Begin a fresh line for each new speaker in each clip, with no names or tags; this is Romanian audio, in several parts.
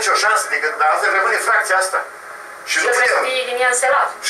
nicio șansă decât, dar altfel rămâne fracția asta. Și nu putem.
din ea înselat.
Și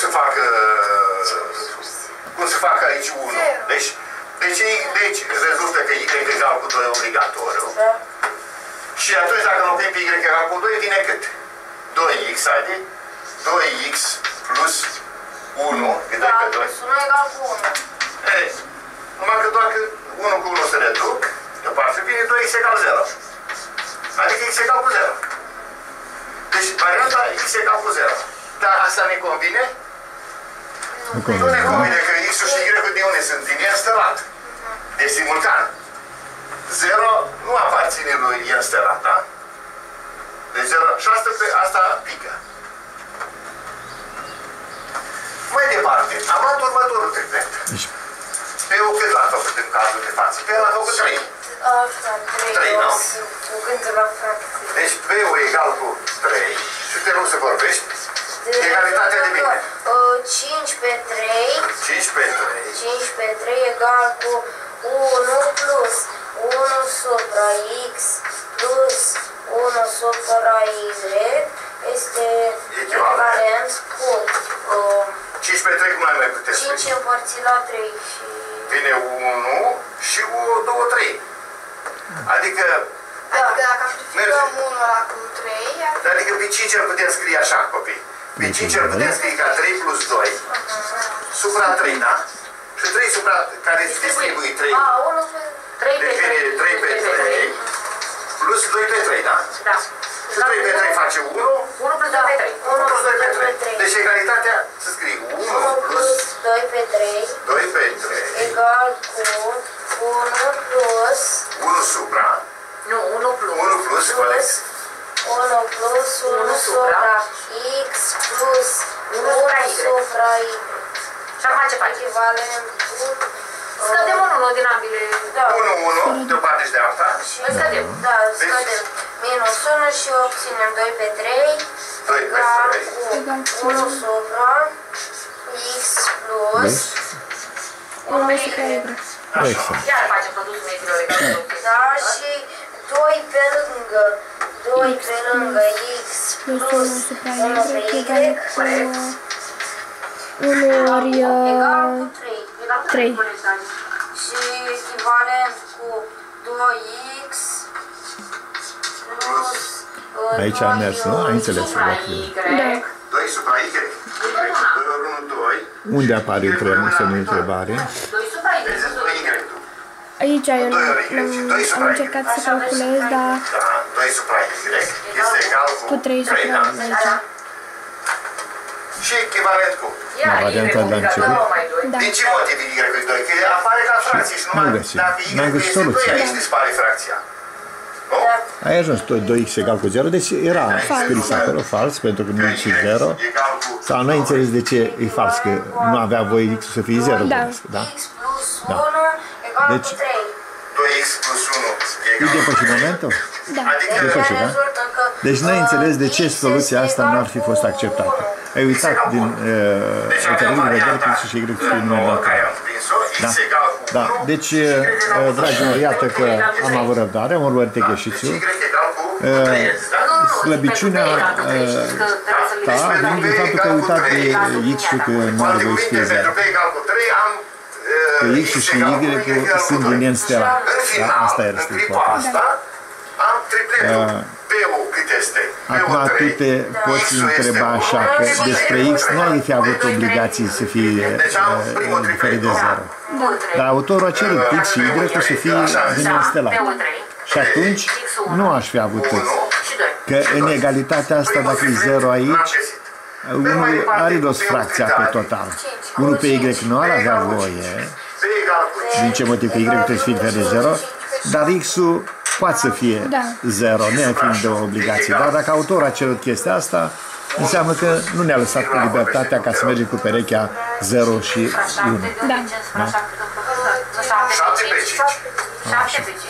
cum să facă aici 1? Deci rezultă că y egal cu 2 obligatoriu.
Da.
Și atunci dacă înlocuim pe y egal cu 2, vine cât? 2x, adică 2x plus 1, că
Da,
pe 2.
plus 1 egal cu 1.
Ei, numai că doar că 1 cu 1 se reduc, deoparte vine 2x egal 0. Adică x egal cu 0. Deci varianta x egal cu 0. Dar asta ne convine? Nu ne convine că x-ul și y-ul de unde sunt? Din stelat. Deci simultan. 0 nu aparține lui n stelat, da? Deci 0 și asta pică. Mai departe, am luat următorul triplet. Pe eu cât l-am făcut în cazul de față? Pe el l-am făcut 3.
Asta,
3, nu?
Cu gândul la fracție.
Deci P-ul egal cu 3. Și te rog să vorbești. Egalitatea de bine.
5 pe 3.
5 pe 3.
5 pe 3 egal cu 1 plus 1 supra x plus 1 supra y este echivalent cu
5 pe 3 cum ai mai putea scrie?
5 împărțit la 3 și...
Vine 1 și 2, 3. Adică...
Adică dacă amplificăm 1 la cu 3...
Adică pe 5 îl putem scrie așa, copii. Pe 5 îl putem scrie ca 3 plus 2 supra 3, da? Și 3 supra care se distribui 3.
A, 1 pe 3
Deci vine 3 pe 3 plus 2 pe 3, da?
Da.
Și 3 pe 3 face 1.
1 plus 2 pe 3.
1 plus 2 pe 3. Deci egalitatea se scrie 1 plus
2 pe 3
2 pe 3
egal cu 1 plus
1 supra.
Nu, 1 plus.
1 plus, corect.
1 plus 1 supra x plus 1 supra y.
Și acum ce faci?
Echivalent cu...
Scădem unul din ambele.
Da.
1, 1, de o parte și de alta.
Îl scădem.
Da, scădem. Minus 1 și obținem 2 pe 3
2 pe
egal
3.
cu 1 supra x plus
1 supra y.
Așa.
Iar facem produsul metrilor egal.
da, și 2 pe lângă 2 pe lângă x
Plus
plus
1 supra
1 pe
y
y
egal cu 1 ori
egal cu 3.
3.
Și echivalent cu 2x plus
Aici a mers, nu? Ai înțeles?
Supra y.
Da.
2 supra y. 2 ori 1, 2.
Unde apare semnul de întrebare?
2 supra y.
Deci 2 y.
Aici eu am încercat să calculez, dar
Da, 2 supra y este egal
cu 3 supra
da?
y aici.
Și echivalent cu.
Iar y
varianta de la început?
mai 2.
Da.
Din ce motiv y e 2? Că apare ca fracție și numai
Nu găsim.
dacă y
N-am găsit
este 2,
soluție.
aici dispare fracția. Nu?
Ai ajuns tot 2x egal cu 0, deci era scris acolo fals, pentru că nu e și 0.
Egal cu
Sau nu ai înțeles de ce e fals, că nu avea voie x să fie 0.
Da.
Da?
x plus 1 egal
Deci-
cu 3.
2x plus 1
E
egal
depășit momentul?
Da.
Adică
Depășit, da?
Rezultă că
Deci n-ai înțeles de ce
x
soluția
este
asta
egal
n-ar fi fost
cu
acceptată.
1.
Ai uitat din înțelegere de vedere că x și y sunt numai
nouă care
naturale.
am prins-o,
Da.
x egal cu 1.
Da, deci, dragilor, iată că am avut răbdare, am urmărit exercițiul.
Y egal cu 3x, da?
Slăbiciunea ta vine din faptul că ai uitat de x-ul că nu are voie să fie 0.
Pentru p egal cu 3 am
Că x-ul și y sunt din n stelar. Da? Asta e
în
răspunsul.
clipa asta am tripletul P-ul cât este?
Acum tu te poți întreba așa, că despre x nu ai fi avut obligații să fie diferit de 0. Dar autorul a cerut x și y să fie din n stelar. Și atunci nu aș fi avut x. Că în egalitatea asta, dacă e 0 aici, unul are dos fracția pe total. Unul pe y nu ar avea voie, din ce motiv că y trebuie să fie diferit de 0, dar x-ul poate să fie 0, nefiind de o obligație. Dar dacă autorul a cerut chestia asta, înseamnă că nu ne-a lăsat libertatea ca să mergem cu perechea 0 și 1.
Da.
7 pe 5.
7 pe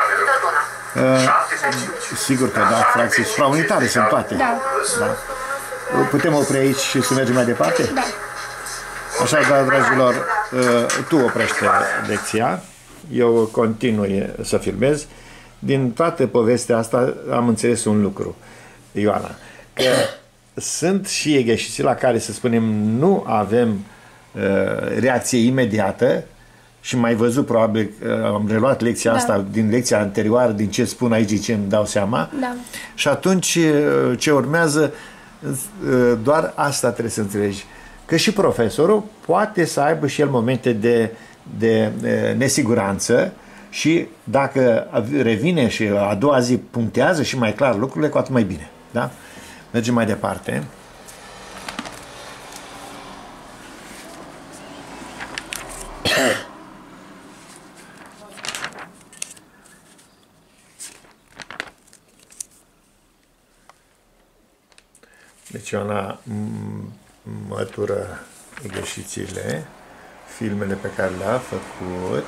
5.
Sigur că da, fracții supraunitare sunt toate.
Da.
Putem opri aici și să mergem mai departe?
Da.
Așadar, dragilor, tu oprește lecția, eu continui să filmez. Din toată povestea asta am înțeles un lucru. Ioana, că sunt și exerciții la care, să spunem, nu avem reacție imediată și mai văzut, probabil, am reluat lecția asta din lecția anterioară, din ce spun aici, din ce îmi dau seama.
Da.
Și atunci ce urmează, doar asta trebuie să înțelegi. Că și profesorul poate să aibă și el momente de nesiguranță și dacă revine și a doua zi punctează și mai clar lucrurile, cu atât mai bine. Da? Mergem mai departe. Deci Ioana mătură exercițiile, filmele pe care le-a făcut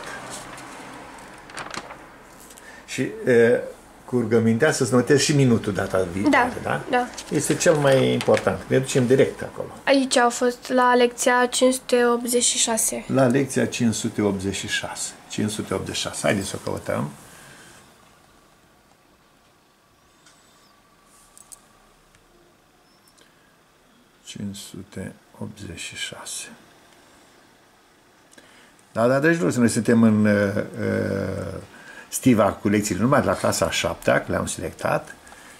și cu rugămintea să-ți notezi și minutul data viitoare, da?
Da.
Este cel mai important. Ne ducem direct acolo.
Aici au fost la lecția 586.
La lecția 586. 586. Haideți să o căutăm. Da, dragi dragi, noi suntem în stiva cu lecțiile numai la clasa a 7-a, că le-am selectat.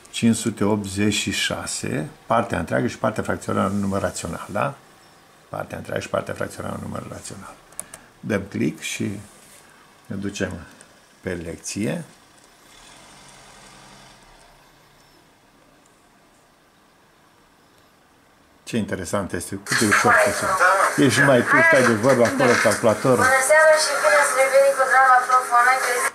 586, partea întreagă și partea fracționară în număr rațional, da? Partea întreagă și partea fracționară în număr rațional. Dăm click și ne ducem pe lecție. Ce interesant este, cât de ușor că sunt. Ești mai tu, stai de vorbă acolo, calculator.
Bună seara și bine ați revenit cu drama Profona.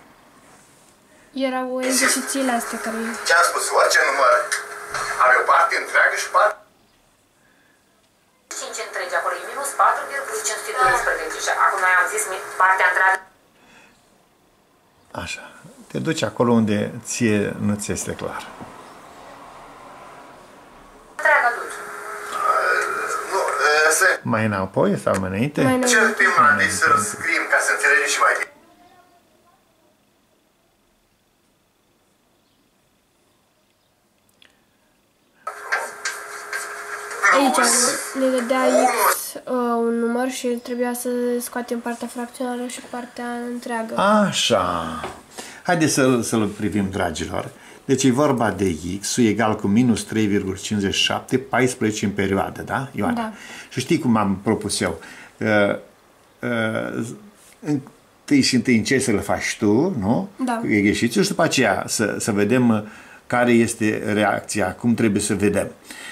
Erau exercițiile astea care...
Ce am spus? Orice număr are o parte întreagă și parte...
5 întregi acolo, e minus 4 plus 512 și acum noi am zis partea întreagă.
Așa, te duci acolo unde ție nu ți este clar.
Întreagă duci.
Mai înapoi sau mai înainte?
Ce prima deci să scriem ca să înțelegem și mai bine.
Aici ne dădea X un număr și trebuia să scoatem partea fracționară și partea întreagă.
Așa. Haideți să-l privim, dragilor. Deci e vorba de X egal cu minus 3,57, 14 în perioadă, da, Ioana?
Da.
Și știi cum am propus eu? Întâi și întâi încerci să le faci tu, nu?
Da.
Cu exercițiul și după aceea să vedem care este reacția, cum trebuie să vedem.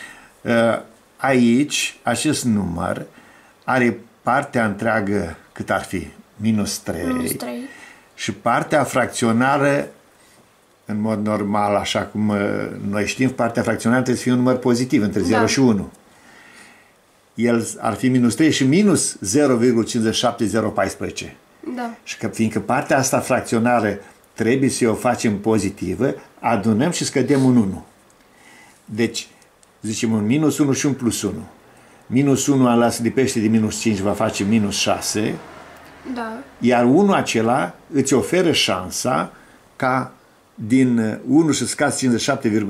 Aici, acest număr are partea întreagă, cât ar fi? Minus 3. Și partea fracționară, în mod normal, așa cum noi știm, partea fracționară trebuie să fie un număr pozitiv, între 0 și 1. El ar fi minus 3 și minus 0,57014.
Da.
Și că, fiindcă partea asta fracționară trebuie să o facem pozitivă, adunăm și scădem un 1. Deci, zicem un minus 1 și un plus 1. Minus 1 se lipește de minus 5, va face minus 6.
Da.
Iar 1 acela îți oferă șansa ca din 1 să scazi 57,057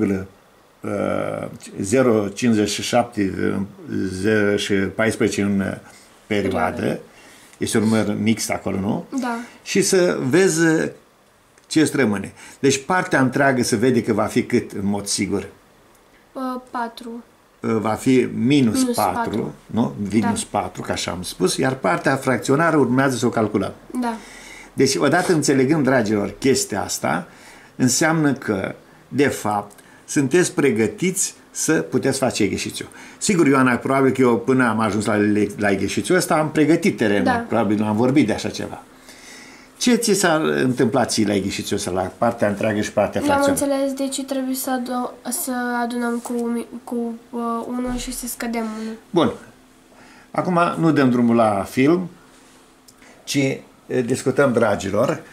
și 14 în perioadă. Este un număr mixt acolo, nu?
Da.
Și să vezi ce îți rămâne. Deci partea întreagă se vede că va fi cât în mod sigur?
4.
Va fi minus 4, nu? Minus 4, ca așa am spus, iar partea fracționară urmează să o calculăm.
Da.
Deci, odată înțelegând, dragilor, chestia asta, înseamnă că, de fapt, sunteți pregătiți să puteți face exercițiu. Sigur, Ioana, probabil că eu până am ajuns la exercițiul ăsta am pregătit terenul,
da.
Probabil am vorbit de așa ceva. Ce ți s-a întâmplat ție la exercițiul ăsta, la partea întreagă și partea fracționară?
N-am înțeles de ce trebuie să adunăm cu 1 și să scădem 1.
Bun. Acum nu dăm drumul la film, ci discutăm, dragilor,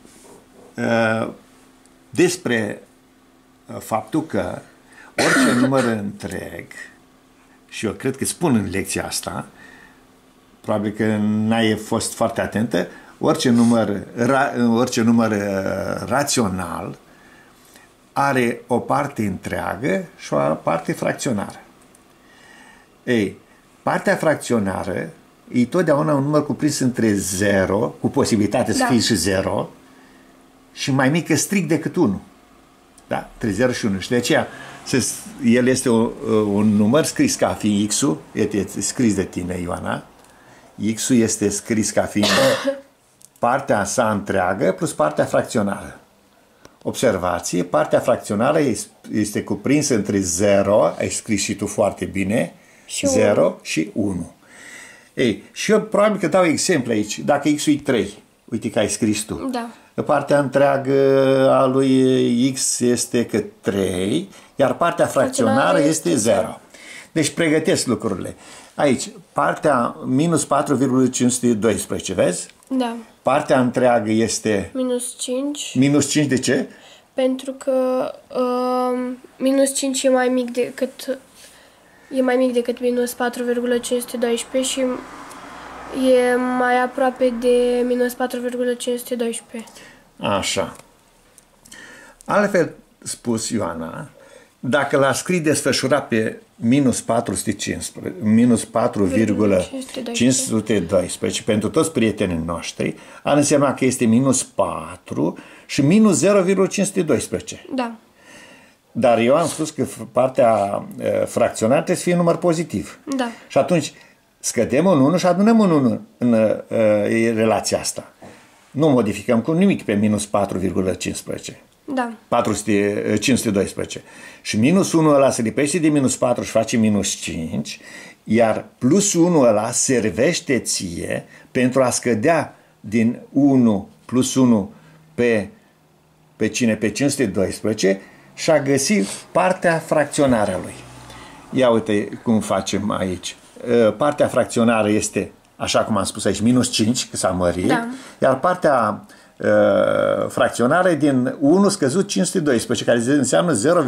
despre faptul că orice număr întreg, și eu cred că spun în lecția asta, probabil că n-ai fost foarte atentă, orice număr rațional are o parte întreagă și o parte fracționară. Ei, partea fracționară e totdeauna un număr cuprins între 0, cu posibilitate să fie și 0, și mai mică strict decât 1. Da, între 0 și 1. Și de aceea el este un număr scris ca fiind X-ul, este scris de tine, Ioana. X-ul este scris ca fiind partea sa întreagă plus partea fracționară. Observație, partea fracționară este cuprinsă între 0, ai scris și tu foarte bine, 0 și 1. Ei, și eu probabil că dau exemple aici. Dacă X-ul e 3, uite că ai scris tu.
Da.
Partea întreagă a lui X este că 3, iar partea fracționară este 0. Deci pregătesc lucrurile. Aici, partea minus 4,512, vezi?
Da.
Partea întreagă este...
Minus 5.
Minus 5 de ce?
Pentru că minus 5 e mai mic decât minus 4,512 și e mai aproape de minus 4,512.
Așa. Altfel spus, Ioana, dacă l-a scris desfășurat pe minus 4,512 pentru toți prietenii noștri, ar însemna că este minus 4 și minus 0,512.
Da.
Dar eu am spus că partea fracționată trebuie să fie număr pozitiv.
Da.
Și atunci scădem un 1 și adunăm un 1 în relația asta. Nu modificăm cu nimic pe minus 4,15.
Da.
512. Și minus 1 ăla se lipește de minus 4 și face minus 5, iar plus 1 ăla servește ție pentru a scădea din 1 plus 1 pe cine? Pe 512 și a găsi partea fracționară a lui. Ia uite cum facem aici. Partea fracționară este, așa cum am spus aici, minus 5, că s-a mărit, da. Iar partea fracționară e din 1 scăzut 512, care înseamnă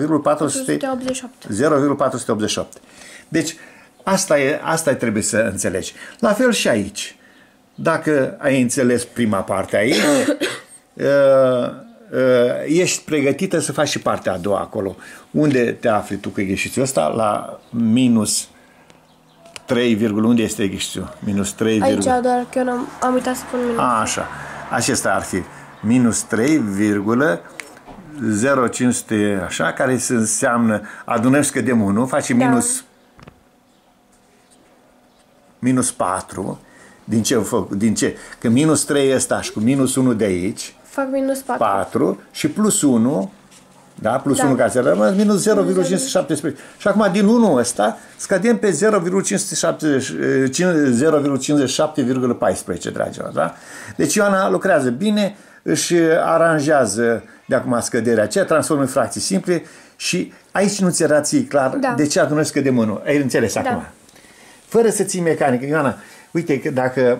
0,488. Deci, asta trebuie să înțelegi. La fel și aici. Dacă ai înțeles prima parte aici, ești pregătită să faci și partea a doua acolo. Unde te afli tu cu exercițiul ăsta? La minus 3, unde este exercițiul? Minus 3,
aici, doar că eu am uitat să pun minus.
Așa. Acesta ar fi minus 3,0500, așa, care înseamnă, adunăm și scădem 1, face minus 4. Din ce? Că minus 3 ăsta și cu minus 1 de aici
fac minus
4 și plus 1, da? Plus 1 care se rămâne, minus 0,517. Și acum din 1 ăsta scădem pe 0,57,14, dragilor, da? Deci Ioana lucrează bine, își aranjează de acum scăderea aceea, transformă în fracții simple și aici nu ți era ție clar de ce adunăm scădem 1. Ai înțeles acum? Fără să ții mecanică. Ioana, uite că dacă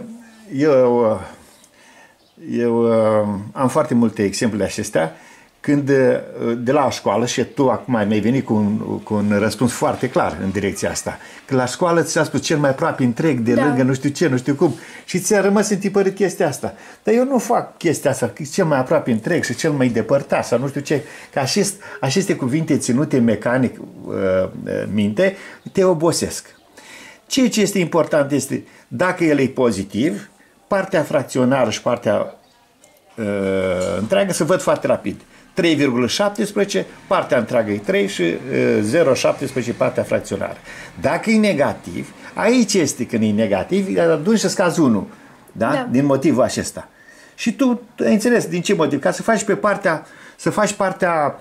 eu am foarte multe exemple acestea, când de la școală, și tu acum mi-ai venit cu un răspuns foarte clar în direcția asta, că la școală ți-a spus cel mai aproape întreg, de lângă, nu știu ce, nu știu cum, și ți-a rămas întipărit chestia asta. Dar eu nu fac chestia asta, cel mai aproape întreg și cel mai depărtat, sau nu știu ce, că aceste cuvinte ținute mecanic minte, te obosesc. Ceea ce este important este, dacă el e pozitiv, partea fracționară și partea întreagă se văd foarte rapid. 3,17, partea întreagă e 3 și 0,17 partea fracționară. Dacă e negativ, aici este când e negativ, atunci să scazi 1, da? Din motivul acesta. Și tu ai înțeles din ce motiv? Ca să faci partea,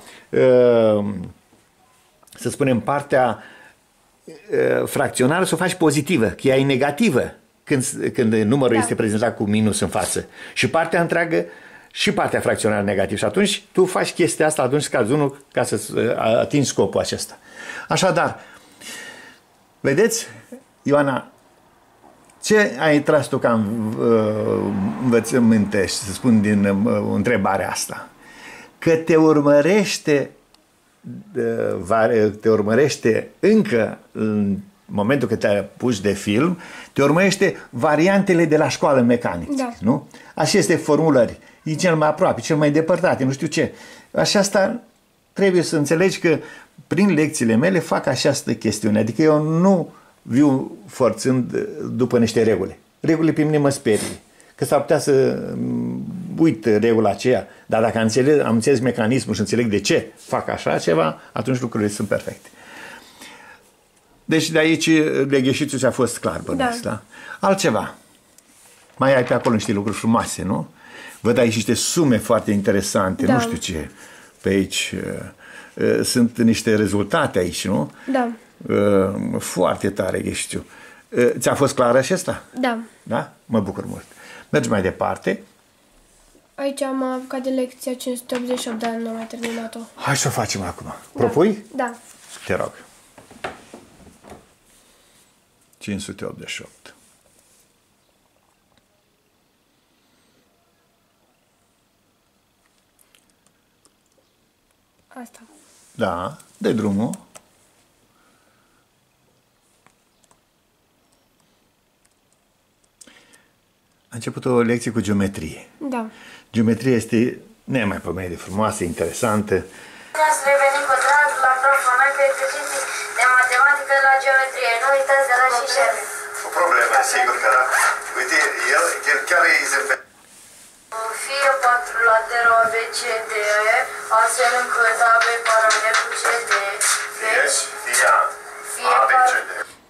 să spunem, partea fracționară, să o faci pozitivă, că ea e negativă când numărul este prezentat cu minus în față. Și partea întreagă și partea fracționară negativ. Și atunci tu faci chestia asta, atunci scazi 1 ca să atingi scopul acesta. Așadar, vedeți, Ioana, ce ai tras tu ca învățăminte, să spun din întrebarea asta? Că te urmărește încă în momentul când te apuci de film, te urmărește variantele de la școală mecanică, nu? Așa este formulări. E cel mai aproape, cel mai depărtat, nu știu ce. Așa asta trebuie să înțelegi că prin lecțiile mele fac această chestiune. Adică eu nu viu forțând după niște reguli. Regulile pe mine mă sperie. Că s-ar putea să uit regula aceea, dar dacă am înțeles mecanismul și înțeleg de ce fac așa ceva, atunci lucrurile sunt perfecte. Deci de aici legheșițul ți-a fost clar, bănuiesc, da? Altceva. Mai ai pe acolo niște lucruri frumoase, nu? Văd aici niște sume foarte interesante, nu știu ce. Pe aici sunt niște rezultate aici, nu?
Da.
Foarte tare, Gheșițiu. Ți-a fost clar acesta?
Da.
Da? Mă bucur mult. Mergem mai departe.
Aici am apucat de lecția 588, dar nu am mai terminat-o.
Hai să o facem acum. Propui?
Da.
Te rog. 588.
Asta.
Da, dă drumul. A început o lecție cu geometrie.
Da.
Geometria este nemaipomenit de frumoasă, interesantă.
Ați revenit cu drag la proful meu pe exerciții de matematică la geometrie. Nu uitați de la și șerbe.
O problemă, sigur că da. Uite, el chiar e exemplu.
Fie 4 latere ABCD, astfel încât AB paralel cu CD. Deci, fie
ABCD.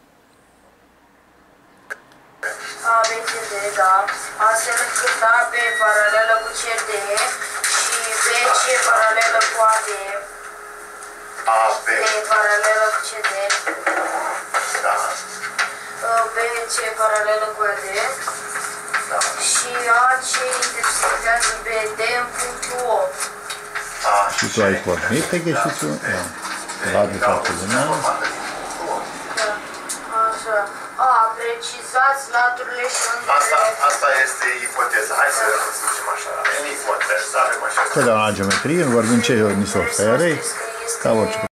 ABCD, da. Astfel încât AB paralelă cu CD și BC paralelă cu AD.
AB.
B paralelă cu CD.
Da.
BC paralelă cu AD.
Da.
Și AC intersectează BD în punctul 8.
Și tu ai pornit pe Gheșițiu? Da. Vadă foarte bine.
Așa. Precizați laturile și unghiurile.
Asta este ipoteza. Hai să zicem așa. Avem ipoteza, avem așa.
Totdeauna la geometrie, vorbim ce ni se oferă, ca orice